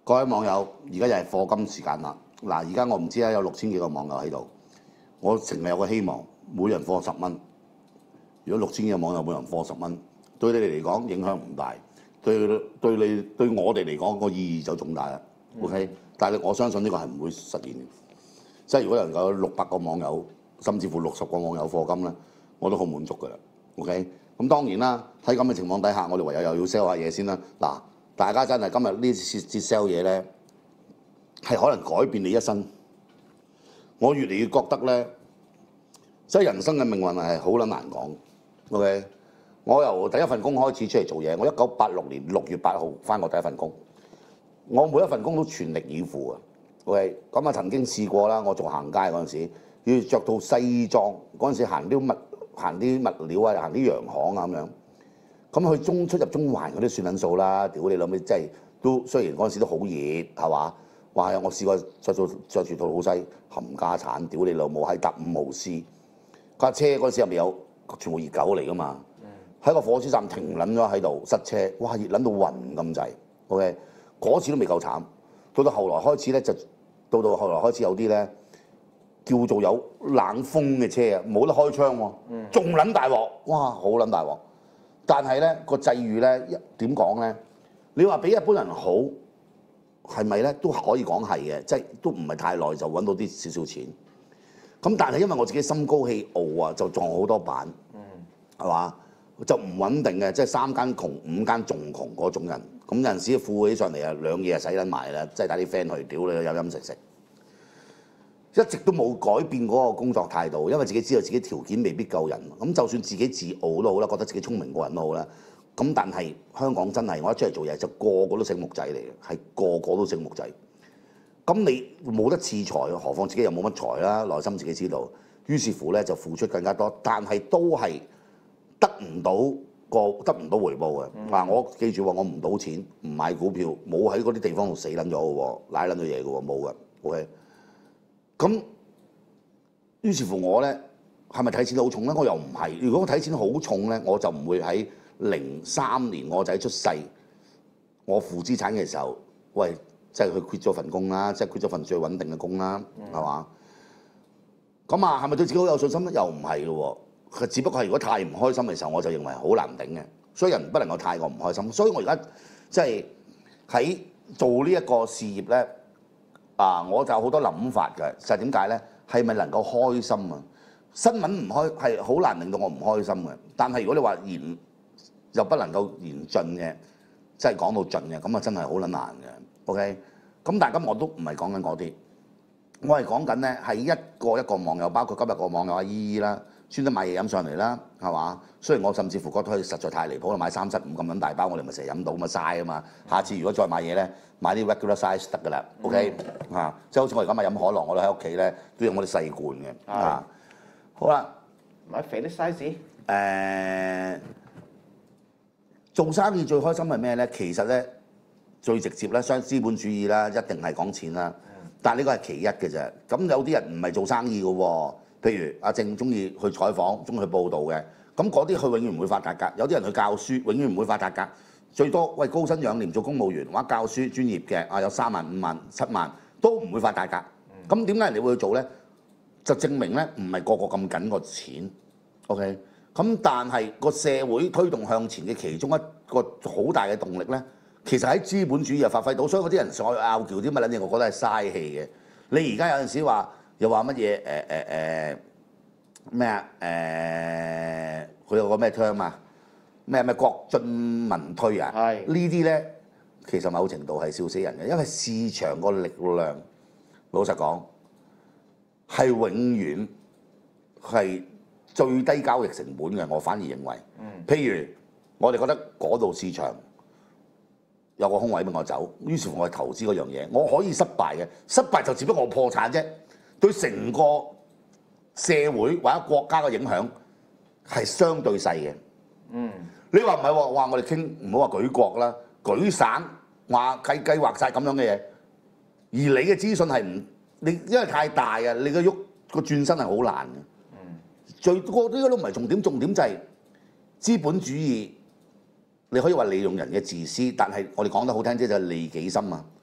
各位網友，而家又係課金時間啦。嗱，而家我唔知啦，有6000幾個網友喺度，我成日有個希望，每人課10蚊。如果6000幾個網友每人課10蚊，對你哋嚟講影響唔大，對我哋嚟講個意義就重大啦。OK， 但係我相信呢個係唔會實現嘅。即係如果能夠有600個網友，甚至乎60個網友課金咧，我都好滿足㗎啦。OK， 咁當然啦，喺咁嘅情況底下，我哋唯有又要 sell 下嘢先啦。嗱，大家真係今日呢節 sell 嘢咧，係可能改變你一生。我越嚟越覺得咧，即係人生嘅命運係好撚難講。OK， 我由第一份工開始出嚟做嘢，我1986年6月8號返我第一份工，我每一份工都全力以赴啊。OK， 咁啊曾經試過啦，我做行街嗰陣時，要着套西裝，嗰陣時行啲物料啊，行啲洋行啊咁樣。咁去出入中環嗰啲算撚數啦，屌你老味，真係都雖然嗰陣時都好熱，係嘛？哇！我試過着住套老西冚家產，屌你老母喺搭5號 C 架車嗰陣時入面有全部熱狗嚟噶嘛？喺個火車站停撚咗喺度塞車，哇！熱撚到暈咁滯。OK， 嗰次都未夠慘，到後來開始咧就到後來開始有啲咧叫做有冷風嘅車啊，冇得開窗喎，仲撚大鑊，哇！好撚大鑊。但係咧個際遇咧點講咧？你話比一般人好係咪咧？都可以講係嘅，即係都唔係太耐就揾到啲少少錢。咁但係因為我自己心高氣傲啊，就撞好多板，係嘛？就唔穩定嘅，即係3間窮5間仲窮嗰種人。咁有陣時富起上嚟啊，兩嘢就使撚埋啦，即係帶啲 friend 去屌你飲食。一直都冇改變嗰個工作態度，因為自己知道自己條件未必夠人。咁就算自己自傲都好啦，覺得自己聰明過人都好啦。咁但係香港真係我一出嚟做嘢就個個都醒目仔嚟嘅，係個個都醒目仔。咁你冇得恃才，何況自己又冇乜才啦，內心自己知道。於是乎咧就付出更加多，但係都係得唔到回報嘅。嗱，我記住喎，我唔賭錢，唔買股票，冇喺嗰啲地方度死撚咗嘅喎，賴撚咗嘢嘅喎，冇嘅。OK。咁於是乎我咧係咪睇錢好重咧？我又唔係。如果我睇錢好重咧，我就唔會喺03年我仔出世，我負資產嘅時候，喂，即係佢 quit 咗份工啦，即係 quit 咗份最穩定嘅工啦，係嘛？咁啊，係咪對自己好有信心咧？又唔係咯喎。佢只不過係如果太唔開心嘅時候，我就認為好難頂嘅。所以人不能夠太過唔開心。所以我而家即係喺做呢一個事業咧。我就有好多諗法嘅，就係點解咧？係咪能夠開心啊？新聞唔開係好難令到我唔開心嘅。但係如果你話言又不能夠言盡嘅，即係講到盡嘅，咁啊真係好撚難嘅。OK， 咁但係今日我都唔係講緊嗰啲，我係講緊咧係一個網友，包括今日個網友阿姨姨啦，專登買嘢飲上嚟啦，係嘛？雖然我甚至乎覺得佢實在太離譜啦，買3、7、5咁撚大包，我哋咪成日飲到咁啊嘥啊嘛。下次如果再買嘢咧，買啲 regular size 得㗎啦。OK 即係好似我而家買飲可樂，我都喺屋企咧都用嗰啲細罐嘅。好啦， 買肥啲 size。 做生意最開心係咩咧？其實咧最直接咧，相資本主義啦，一定係講錢啦。但係呢個係其一嘅啫。咁有啲人唔係做生意嘅喎。譬如阿正中意去採訪，中意去報導嘅，咁嗰啲佢永遠唔會發達㗎。有啲人去教書，永遠唔會發達㗎。最多喂高薪養廉做公務員或者教書專業嘅有3萬、5萬、7萬都唔會發達㗎。咁點解人哋會去做咧？就證明咧唔係個個咁緊個錢。OK， 咁但係個社會推動向前嘅其中一個好大嘅動力咧，其實喺資本主義又發揮到。所以嗰啲人上去拗撬啲乜撚嘢，我覺得係嘥氣嘅。你而家有陣時話。又話乜嘢咩啊？佢有個咩 term 啊？咩國進民退啊？呢啲咧其實某程度係笑死人嘅，因為市場個力量老實講係永遠係最低交易成本嘅。我反而認為，譬如我哋覺得嗰度市場有個空位俾我走，於是乎我去投資嗰樣嘢，我可以失敗嘅，失敗就只不過我破產啫。對成個社會或者國家嘅影響係相對細嘅。你話唔係喎？哇！我哋傾唔好話舉國啦，舉省話計劃晒咁樣嘅嘢，而你嘅資訊係唔你因為太大啊，你個喐個轉身係好難嘅。最多呢個都唔係重點，重點就係資本主義。你可以話利用人嘅自私，但係我哋講得好聽啲就係利己心啊。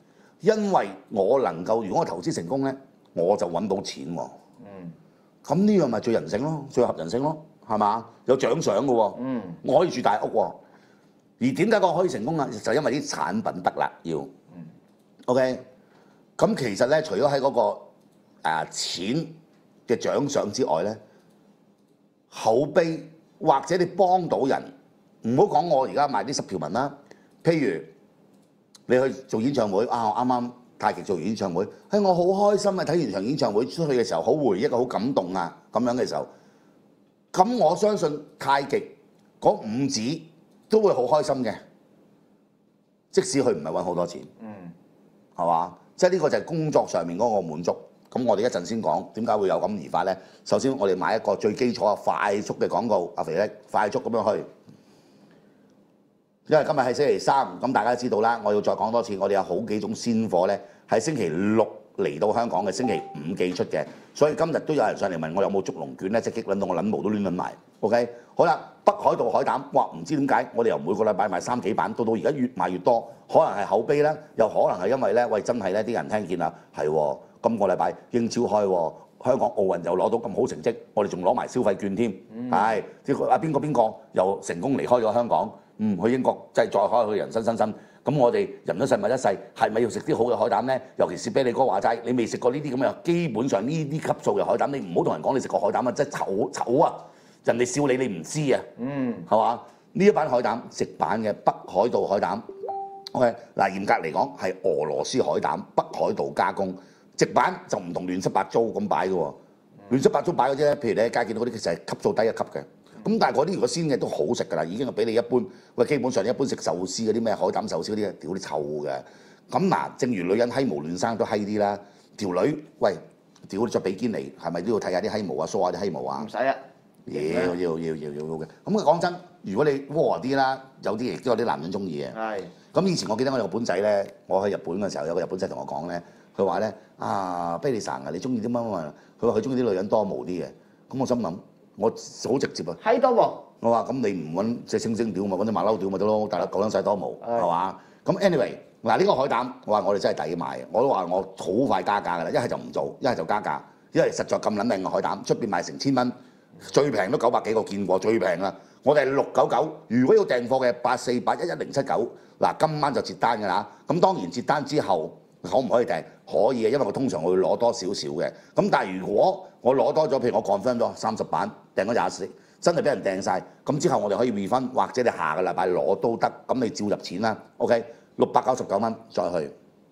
因為我能夠，如果我投資成功咧，我就揾到錢喎。咁呢樣咪最人性咯，最合人性咯，係嘛？有獎賞嘅喎。我可以住大屋喎。而點解我可以成功啊？就因為啲產品得啦，要。OK。咁其實咧，除咗喺嗰個錢嘅獎賞之外咧，口碑或者你幫到人，唔好講我而家賣啲10條文啦。譬如你去做演唱會啊，我啱啱太極做完演唱會，我好開心啊！睇完場演唱會出去嘅時候，好回憶啊，好感動啊，咁樣嘅時候，咁我相信太極嗰5子都會好開心嘅，即使佢唔係揾好多錢，係嘛？即係呢個就係工作上面嗰個滿足。咁我哋一陣先講點解會有咁而發咧。首先我哋買一個最基礎嘅快速嘅廣告，阿肥叻快速咁樣去。因為今日係星期3，咁大家都知道啦。我要再講多次，我哋有好幾種鮮貨咧，係星期6嚟到香港嘅，星期5寄出嘅。所以今日都有人上嚟問我有冇捉龍卷咧，即係激撚到我撚毛都亂撚埋。OK， 好啦，北海道海膽，哇！唔知點解我哋由每個禮拜賣3幾版，到而家越賣越多，可能係口碑啦，又可能係因為咧，喂真係咧啲人聽見啦，係喎，今個禮拜英超開喎。香港奧運又攞到咁好成績，我哋仲攞埋消費券添，係即係邊個又成功離開咗香港，去英國即係再開去人生新生。咁我哋人一世物一世，係咪要食啲好嘅海膽咧？尤其是啤利哥話齋，你未食過呢啲咁嘅，基本上呢啲級數嘅海膽，你唔好同人講你食過海膽啊，真係醜啊！人哋笑你唔知啊，係嘛？呢一版海膽直版嘅北海道海膽 ，OK 嗱，嚴格嚟講係俄羅斯海膽，北海道加工。直版就唔同亂七八糟咁擺嘅喎，亂七八糟擺嘅啫。譬如你喺街見到嗰啲，其實係級數低一級嘅。咁但係嗰啲如果鮮嘅都好食㗎啦，已經係比你一般。喂，基本上一般食壽司嗰啲咩海膽壽司嗰啲，屌啲臭嘅。咁嗱，正如女人閪毛亂生都閪啲啦。條女喂，屌你着比堅尼，係咪都要睇下啲閪毛啊，梳下啲閪毛啊？ 唔使啊， 要嘅。咁講真，如果你窩啲啦，有啲亦都有啲男人中意嘅。 係。 咁以前我記得我有個本仔咧，我去日本嘅時候有個日本仔同我講咧。佢話咧啤利神啊，你中意啲乜乜？佢話佢中意啲女人多毛啲嘅。咁我心諗，我好直接啊。 閪多毛。 我話咁你唔揾隻猩猩屌咪揾隻馬騮屌咪得咯，大粒夠撚曬多毛係嘛？咁 anyway 嗱呢個海膽，我話我哋真係抵買嘅。我都話我好快加價㗎啦，一係就唔做，一係就加價，因為實在咁撚靚嘅海膽，出邊賣成1000蚊，最平都900幾個見過，最平啦。我哋係699，如果要訂貨嘅84811079，嗱今晚就截單㗎啦。咁當然截單之後。可唔可以訂？可以嘅，因為我通常會攞多少少嘅。咁但係如果我攞多咗，譬如我 confirm 咗30版，訂咗24，真係俾人訂晒。咁之後我哋可以 refund，或者你下個禮拜攞都得。咁你照入錢啦。OK，699蚊再去。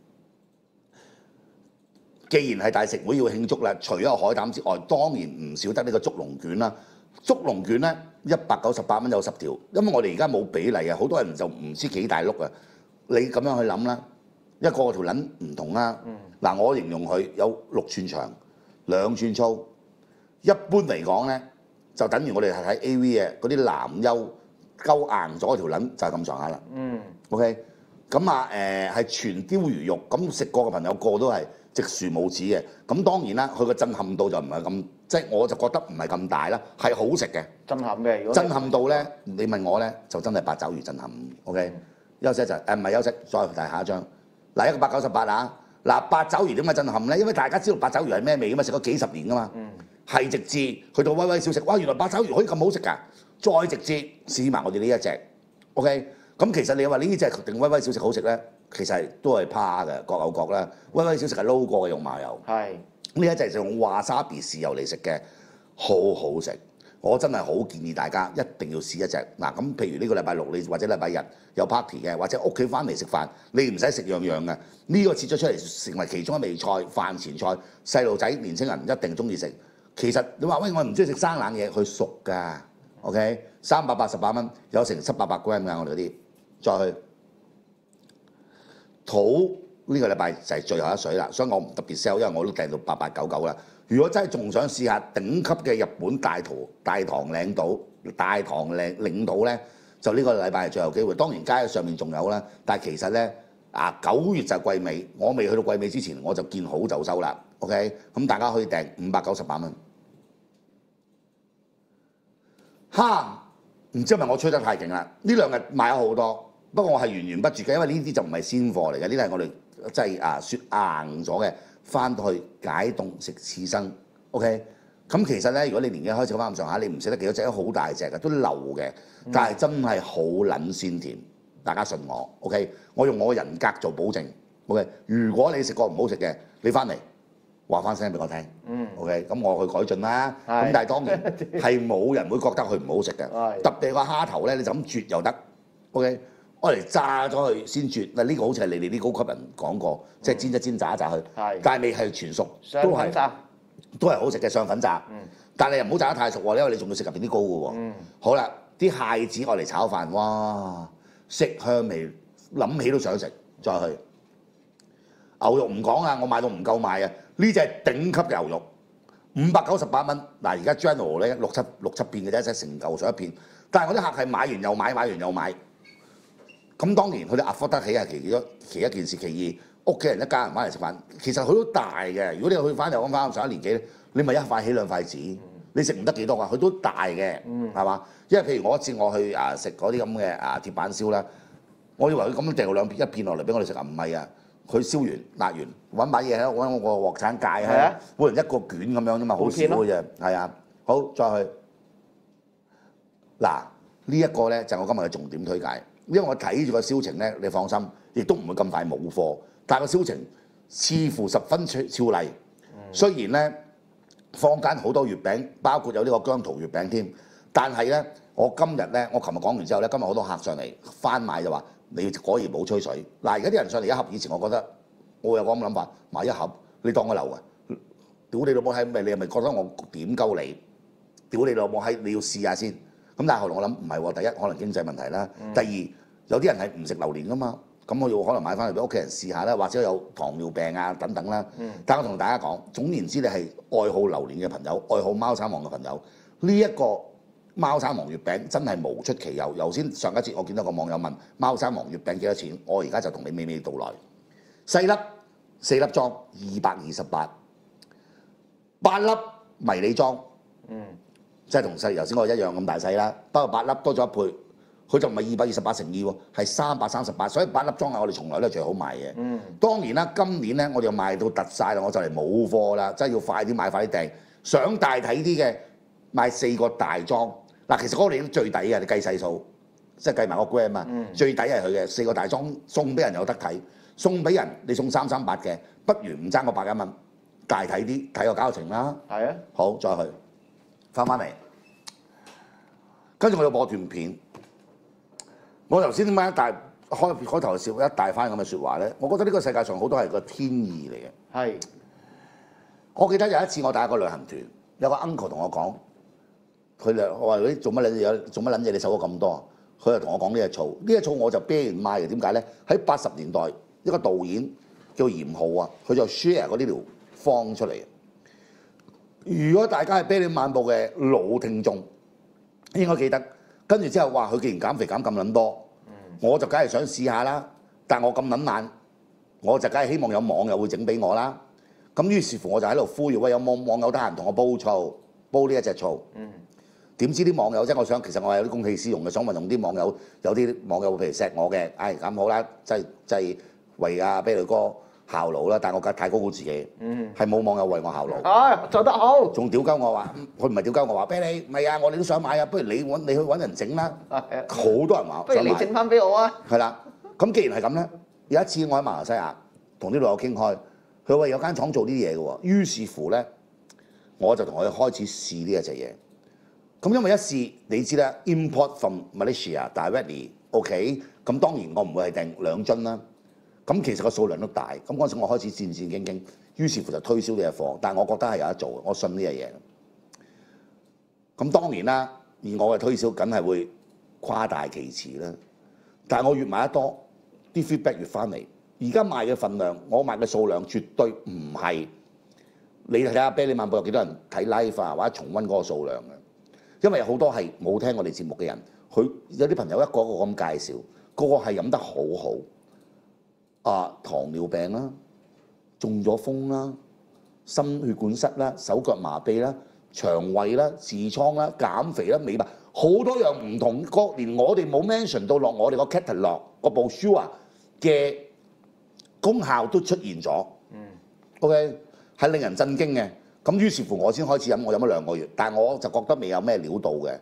既然係大食會要慶祝啦，除咗海膽之外，當然唔少得呢個竹龍卷啦。竹龍卷咧198蚊有10條，因為我哋而家冇比例啊，好多人就唔知幾大碌啊。你咁樣去諗啦。一個條撚唔同啦，嗱我形容佢有6寸長、2寸粗，一般嚟講咧就等於我哋係睇 AV 嘅嗰啲男優勾硬咗條撚就係咁上下啦。OK， 咁係全鯛魚肉，咁食過嘅朋友個都係直樹母子嘅。咁當然啦，佢個震撼度就唔係咁，即係我就覺得唔係咁大啦，係好食嘅。 震撼嘅，如果震撼到咧，你問我咧就真係八爪魚震撼。OK，休息一陣，唔係休息，再睇下一張。嗱一個198啊！嗱八爪魚點解震撼咧？因為大家知道八爪魚係咩味㗎嘛，食咗幾十年㗎嘛，係直至去到威威小食，哇！原來八爪魚可以咁好食㗎！再直至試埋我哋呢一隻 ，OK？咁其實你話呢隻定威威小食好食咧，其實都係趴嘅，各有各啦。威威小食係撈過嘅用麻油， 係呢一隻就用華沙比豉油嚟食嘅，好好食。我真係好建議大家一定要試一隻嗱，咁譬如呢個禮拜6你或者禮拜日有 party 嘅，或者屋企翻嚟食飯，你唔使食樣樣嘅，呢個切咗出嚟成為其中一味菜、飯前菜，細路仔、年青人一定中意食。其實你話喂，我唔中意食生冷嘢，佢熟㗎 ，OK？ 388蚊有成700-800 gram 㗎，我哋嗰啲再去土呢個禮拜就係最後一水啦，所以我唔特別 sell，因為我都訂到8899啦。如果真係仲想試下頂級嘅日本大唐領島咧，就呢個禮拜係最後機會。當然街上面仲有啦，但係其實咧9月就係季尾，我未去到季尾之前我就見好就收啦。OK， 咁大家可以訂598蚊。唔知係咪我吹得太勁啦？呢兩日賣咗好多，不過我係源源不絕嘅，因為呢啲就唔係鮮貨嚟嘅，呢啲係我哋即係雪硬咗嘅，翻到去解凍食刺身。OK， 咁其實咧，如果你年紀開始翻咁上下，你唔食得幾多隻都好大隻嘅，都流嘅，但係真係好撚鮮甜。大家信我 ，OK， 我用我人格做保證。OK， 如果你食過唔好食嘅，你翻嚟話翻聲俾我聽。OK， 咁我去改進啦。咁但係當然係冇人會覺得佢唔好食嘅。特別個蝦頭咧，你就咁啜又得。OK， 我嚟炸咗佢先啜。嗱，呢個好似係你哋啲高級人講過，即係煎一煎炸一炸佢。但係未係全熟，都係好食嘅上粉炸。但係又唔好炸得太熟喎，因為你仲要食入邊啲膏嘅喎。好啦，啲蟹子我嚟炒飯，哇！色香味，諗起都想食。再去牛肉唔講啊，我買到唔夠賣啊！呢隻頂級嘅牛肉598蚊。嗱，而家 General 咧六七片嘅啫，即係成嚿上一片。但係我啲客係買完又買，買完又買。咁當然佢哋 afford 得起係其一件事，其二屋企人一家人翻嚟食飯，其實佢都大嘅。如果你去翻又翻上一年紀咧，你咪一塊起兩塊止，你食唔得幾多啊？佢都大嘅，係嘛？因為譬如我一次我去食嗰啲咁嘅鐵板燒啦，我以為佢咁樣掉一片落嚟俾我哋食啊，唔係啊！佢燒完辣完揾把嘢喺度揾個鑊鏟界喺，可能一個卷咁樣啫嘛，好少嘅啫。係啊，好再去嗱呢一個咧就係我今日嘅重點推介，因為我睇住個銷情咧，你放心，亦都唔會咁快冇貨。但係個銷情似乎十分俏麗。雖然咧坊間好多月餅，包括有呢個姜濤月餅添，但係咧我今日咧我琴日講完之後咧，今日好多客上嚟翻買就話。你果然冇吹水嗱，而家啲人上嚟一盒，以前我覺得我有個咁諗法，買一盒你當我流啊！屌你老母閪咪，你係咪覺得我點鳩你？屌你老母閪，你要試下先。咁但係後來我諗唔係喎，第一可能經濟問題啦，第二有啲人係唔食榴蓮噶嘛，咁我要可能買翻嚟俾屋企人試下啦，或者有糖尿病啊等等啦。但我同大家講，總言之你係愛好榴蓮嘅朋友，愛好貓山王嘅朋友，呢一個貓山王月餅真係無出其右。頭先上一節我見到個網友問貓山王月餅幾多錢，我而家就同你娓娓道來。細粒4粒裝228，8粒迷你裝，即係同細頭先嗰個一樣咁大細啦。不過8粒多咗1倍，佢就唔係228乘2喎，係338，所以8粒裝啊，我哋從來都係最好賣嘅。當然啦，今年咧我哋賣到突晒啦，我就嚟冇貨啦，真係要快啲買，快啲訂。想大睇啲嘅買4個大裝。嗱，其實嗰個你都最抵嘅，你計細數，即係計埋個 gram 啊，最抵係佢嘅4個大裝送俾人有得睇，送俾人你送338嘅，不如唔爭個100蚊，大睇啲睇個交情啦。係啊，好再去翻嚟，跟住我要播段片。我頭先點解開頭笑一大番咁嘅説話咧？我覺得呢個世界上好多係個天意嚟嘅。係，我記得有一次我帶一個旅行團，有個 uncle 同我講。佢哋我話嗰啲做乜撚嘢？你收咗咁多？佢就同我講呢隻醋，呢隻醋我就啤唔賣嘅。點解咧？喺80年代，一個導演叫嚴浩啊，佢就 share 嗰啲條方出嚟。如果大家係啤梨漫步嘅老聽眾，應該記得。跟住之後話佢既然減肥減咁撚多，我就梗係想試下啦。但我咁撚懶，我就梗係希望有網友會整俾我啦。咁於是乎我就喺度呼籲，喂，有冇網友得閒同我煲醋，煲呢一隻醋？點知啲網友即係我想，其實我係有啲公器私用嘅，想運用啲網友，有啲網友譬如錫我嘅，咁好啦，即係為阿啤梨哥效勞啦，但係我太高估自己，係冇網友為我效勞。做得好，仲屌鳩我話，佢唔係屌鳩我話，啤梨唔係啊，我哋都想買啊，不如你去揾人整啦。好多人話，不如你整翻俾我啊。係啦，咁既然係咁咧，有一次我喺馬來西亞同啲老友傾開，佢話有間廠做啲嘢嘅喎，於是乎咧，我就同佢開始試呢一隻嘢。咁因為一試，你知啦 ，import from Malaysia directly，OK，咁當然我唔會係訂2樽啦。咁其實個數量都大，咁嗰陣時我開始戰戰兢兢，於是乎就推銷呢隻貨。但係我覺得係有得做，我信呢樣嘢。咁當然啦，而我嘅推銷梗係會誇大其詞啦。但係我越賣得多，啲 feedback 越翻嚟。而家賣嘅份量，我賣嘅數量絕對唔係你睇下啤梨漫步有幾多人睇 live 啊，或者重溫嗰個數量嘅。因為好多係冇聽我哋節目嘅人，佢有啲朋友一個個咁介紹，個個係飲得好好，糖尿病啦，中咗風啦，心血管塞啦，手腳麻痹啦，腸胃啦，痔瘡啦，減肥啦，美白，好多樣唔同個，連我哋冇 mention 到落我哋個 catalog 個 brochure 嘅功效都出現咗。OK 係令人震驚嘅。咁於是乎我先開始飲，我飲咗2個月，但係我就覺得未有咩料到嘅。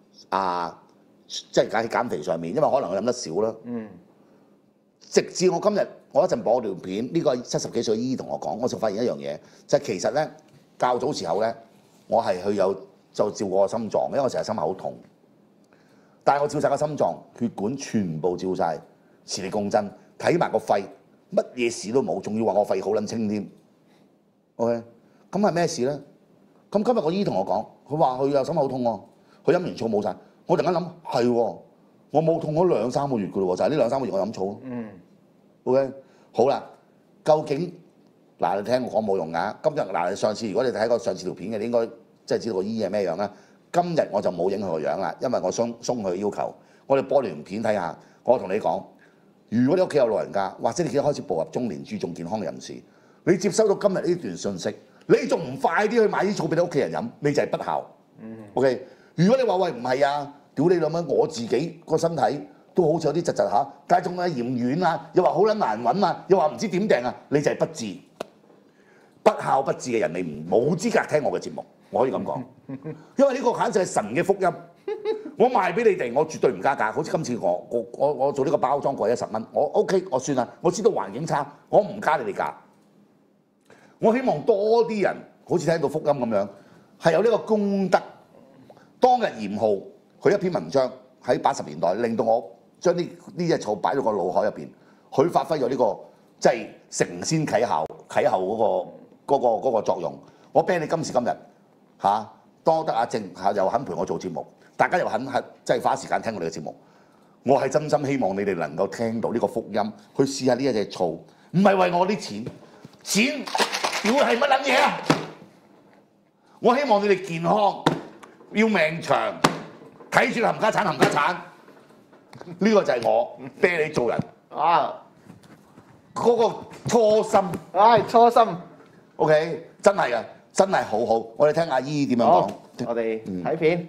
即係喺減肥上面，因為可能我飲得少啦。直至我今日我一陣播條片，呢、個70幾歲姨同我講，我就發現一樣嘢，就係、其實咧較早時候咧，我係去就照過個心臟，因為我成日心口痛。但係我照晒個心臟，血管全部照晒，磁力共振，睇埋個肺，乜嘢事都冇，仲要話我肺好撚清添。OK， 咁係咩事咧？咁今日個姨同我講，佢話佢有心口痛喎，佢飲完醋冇晒。我突然間諗係喎，我冇痛咗2-3個月噶咯喎，就係呢2-3個月我飲醋。OK， 好啦，究竟嗱你聽我講冇用㗎。今日嗱上次如果你睇過上次條片嘅，你應該即係知道個姨係咩樣啦。今日我就冇影佢個樣啦，因為我鬆佢要求。我哋播條片睇下，我同你講，如果你屋企有老人家，或者你已經開始步入中年、注重健康人士，你接收到今日呢段信息，你仲唔快啲去買啲醋俾你屋企人飲？你就係不孝。OK， 如果你話喂唔係啊，屌你兩蚊，我自己個身體都好似有啲窒窒下，但係仲係嫌軟啊，又話好撚難揾啊，又話唔知點訂啊，你就係不智、不孝不智嘅人，你冇資格聽我嘅節目。我可以咁講，因為呢個簡直係神嘅福音。我賣俾你哋，我絕對唔加價。好似今次我做呢個包裝貴10蚊，我 OK， 我算啦。我知道環境差，我唔加你哋價。我希望多啲人好似聽到福音咁樣，係有呢個功德。當日嚴浩佢一篇文章喺80年代，令到我將呢隻醋擺到個腦海入邊，佢發揮咗呢個即係承先啟後嗰個作用。我啤你今時今日。多得阿正又肯陪我做節目，大家又肯即係花時間聽我哋嘅節目。我係真心希望你哋能夠聽到呢個福音，去試下呢一隻醋，唔係為我啲錢要係乜撚嘢啊？我希望你哋健康，要命長，睇住冚家產，呢個就係我啤你做人嗰個初心。 初心。 OK， 真係啊！真係好好，我哋聽阿姨點樣講。 我哋睇片。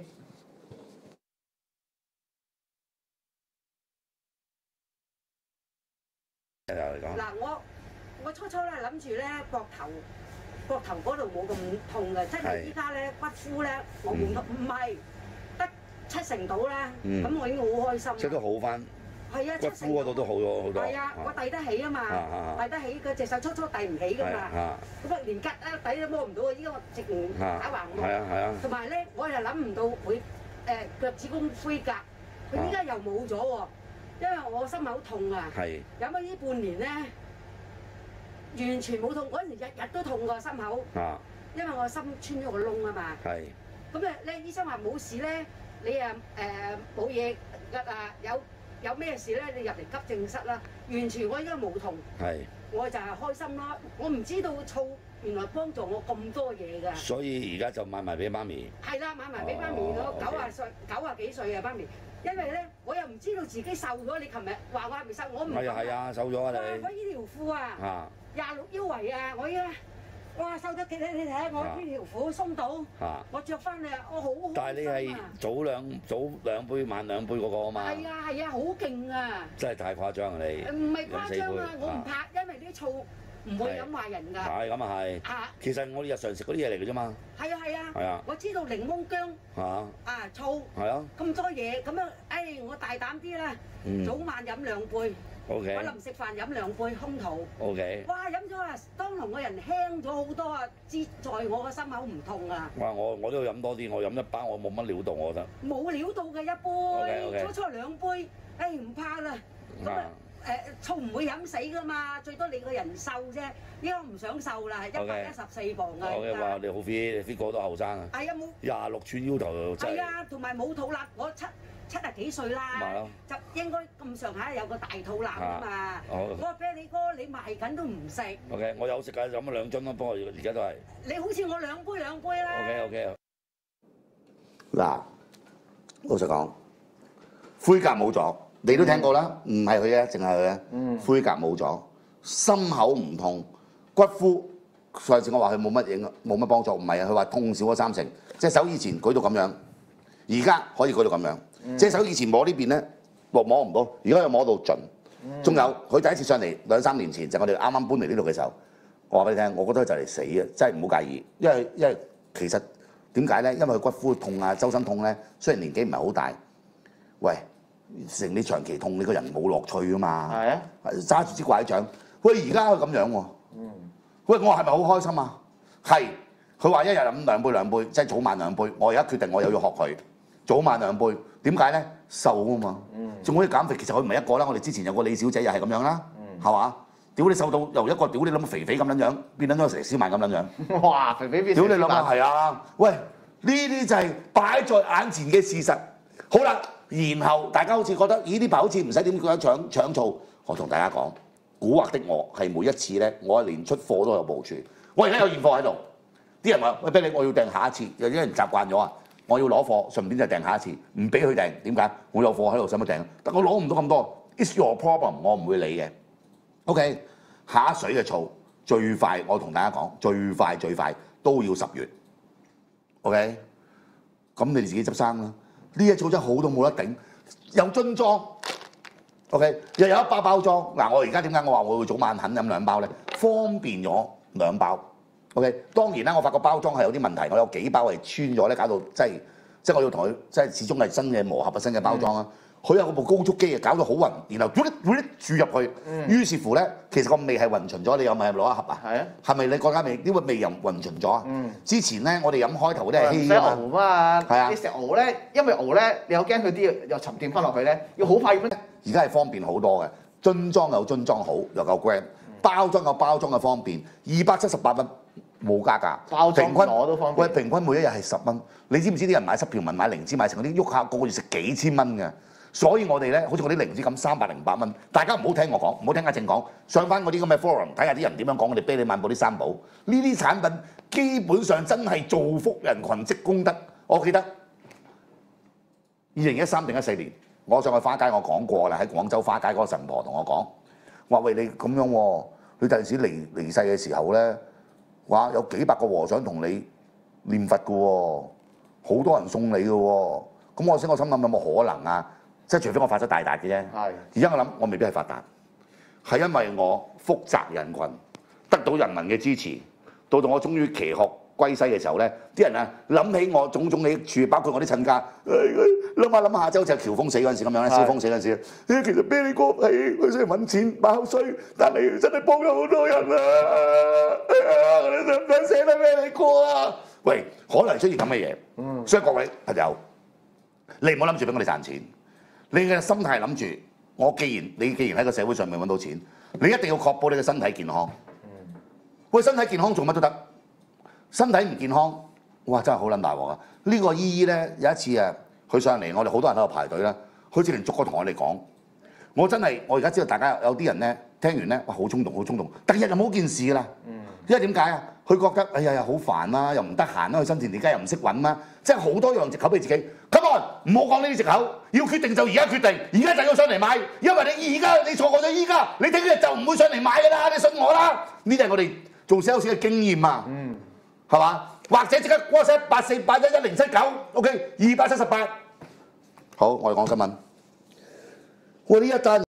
嗱，我初咧諗住咧膊頭嗰度冇咁痛嘅，即係依家咧骨膚咧我冇痛，唔係得70%到啦，咁我已經好開心。 即係都好翻。 係啊， 骨膚嗰度都好咗好多。 係啊，我遞得起啊嘛，遞得起，佢隻手初遞唔起噶嘛，咁啊連吉底都摸唔到啊！依家我直唔打橫摸。係啊。同埋咧，我又諗唔到會腳趾公灰甲，佢依家又冇咗喎，因為我心口痛啊。係。飲咗呢半年咧，完全冇痛，嗰陣時日日都痛個心口。因為我心穿咗個窿啊嘛。係。咁啊咧，醫生話冇事咧，你啊冇嘢有咩事咧？你入嚟急症室啦！完全我依家冇痛，我就係開心咯。我唔知道醋原來幫助我咁多嘢㗎。所以而家就買埋俾媽咪。係啦，買埋俾媽咪咯，90幾歲啊媽咪。因為咧，我又唔知道自己瘦咗。你琴日話我係咪瘦？我唔係啊，瘦咗啊你。我依條褲啊，26腰圍啊，我依家。哇！瘦咗幾多？你睇下我呢條褲鬆到，我着翻嚟，我好開心啊！但係你係早兩杯晚2杯嗰個啊嘛？係啊，好勁啊！真係太誇張啊你！唔係誇張啊，我唔怕，因為啲醋唔會飲壞人㗎。係咁啊係。其實我哋日常食嗰啲嘢嚟嘅啫嘛。係啊。我知道檸檬薑醋咁多嘢，咁樣我大膽啲啦，早晚飲2杯。Okay. 我臨食飯飲2杯空肚。OK。哇！飲咗啊，當堂個人輕咗好多啊，之在我個心口唔痛啊。哇！我都要飲多啲，我飲一包我冇乜料到，我覺得。冇料到嘅一杯，初2杯，唔怕啦。咁醋唔會飲死噶嘛，最多你個人瘦啫。依家唔想瘦啦，114磅啊。OK， 哇！你好 fit 過好多後生啊。係啊，冇。26寸腰頭真係。係啊，同埋冇肚腩，我70幾歲啦，就應該咁上下有個大肚腩啊嘛。我話啤你哥，你賣緊都唔食。OK， 我有食㗎，飲咗2樽咯，不過而家都係。你好似我2杯啦。OK。嗱，老實講，灰甲冇咗，你都聽過啦，唔係佢啊，淨係佢啊。灰甲冇咗，心口唔痛，骨膚上次我話佢冇乜幫助，唔係啊，佢話痛少咗30%，隻手以前舉到咁樣，而家可以舉到咁樣。隻手以前摸呢邊咧，摸唔到，而家又摸到盡。 仲有佢第一次上嚟2、3年前，就我哋啱啱搬嚟呢度嘅時候，我話俾你聽，我覺得就嚟死啊！真係唔好介意，因為其實點解咧？因為佢骨膚痛啊、周身痛咧，雖然年紀唔係好大，喂，成你長期痛，你個人冇樂趣啊嘛。係啊，揸住支拐杖，喂，而家佢咁樣喎。喂，我係咪好開心啊？係，佢話一日飲2杯，即係早晚2杯。我而家決定我又要學佢早晚2杯。點解咧？瘦啊嘛，仲可以減肥。其實佢唔係一個啦，我哋之前有個李小姐又係咁樣啦，係嘛？屌你瘦到由一個屌你諗肥肥咁樣樣，變咗成小曼咁樣樣。 哇！肥肥變小曼。 屌你諗下係啊！喂，呢啲就係擺在眼前嘅事實。好啦，然後大家好似覺得，咦呢排好似唔使點樣搶醋。我同大家講，蠱惑的我係每一次咧，我連出貨都有部署。我而家有現貨喺度，啲人話：喂，俾你，我要訂下一次。有啲人習慣咗啊，我要攞貨，順便就訂下一次，唔俾佢訂。點解？我有貨喺度，使乜訂？但我攞唔到咁多 ，it's your problem， 我唔會理嘅。OK， 下水嘅醋最快，我同大家講，最快都要10月。OK， 咁你哋自己執生啦。呢一醋真係好到冇得頂，有樽裝。OK， 又有一包包裝。嗱，我而家點解我話我會早晚肯飲2包咧？方便咗2包。OK， 當然啦，我發覺包裝係有啲問題，我有幾包係穿咗咧，搞到即係我要同佢即係始終係新嘅磨合嘅新嘅包裝啊。佢有部高速機啊，搞到好暈，然後注入去，於是乎咧，其實個味係混純咗。你有咪攞一盒啊？係啊。係咪你嗰間味呢個味又混純咗啊？之前咧，我哋飲開頭嗰啲係稀啊嘛。係啊。你食鵝咧，因為鵝咧，你有驚佢啲又沉澱翻落去咧，要好快咁樣。而家係方便好多嘅，樽裝有樽裝好，又夠 gram， 包裝有包裝嘅方便，278蚊冇加價。包裝攞都方便。喂，平均每一日係10蚊，你知唔知啲人買濕條文買靈芝買成嗰啲喐下個月食幾千蚊嘅？所以我哋咧，好似我啲靈芝咁308蚊，大家唔好聽我講，唔好聽阿正講，上翻嗰啲咁嘅 forum 睇下啲人點樣講我哋啤梨漫步啲三寶，呢啲產品基本上真係造福人群積功德。我記得2013定14年，我上去花街我講過啦，喺廣州花街嗰個神婆同我講，話喂，你咁樣喎，你第陣時離世嘅時候咧，話有幾百個和尚同你念佛嘅喎，好多人送你嘅喎，咁我心諗有冇可能啊？即係除非我發咗大達嘅啫，而家我諗我未必係發達，係因為我福澤人群，得到人民嘅支持，到我終於騎學歸西嘅時候咧，啲人啊諗起我種種嘅益處，包括我啲親家，諗下，即係好似喬峰死嗰陣時咁樣咧，蕭峰死嗰陣時，其實啤梨哥係佢雖然揾錢買口水，但係真係幫咗好多人啊！我哋想唔想捨得啤梨哥啊？喂，可能出現咁嘅嘢，所以各位朋友，你唔好諗住俾我哋賺錢。你嘅心態諗住，你既然喺個社會上面揾到錢，你一定要確保你嘅身體健康。喂，身體健康做乜都得，身體唔健康，哇真係好撚大鑊啊！呢個姨姨咧有一次啊，佢上嚟，我哋好多人喺度排隊啦，佢直情逐個同我哋講，我而家知道大家有啲人咧聽完咧，哇好衝動，第二日就冇件事啦。因為點解啊？佢覺得哎呀好煩啦，又唔得閒啦，去新田地街又唔識揾啦，即係好多樣藉口俾自己。Come on， 唔好講呢啲藉口，要決定就而家決定，而家就要上嚟買，因為你錯過咗依家，你聽日就唔會上嚟買㗎啦，你信我啦。呢啲係我哋做 sales 嘅經驗啊，係嘛？或者即刻 WhatsApp 84811079，OK 278。好，我哋講新聞。喂，呢一單。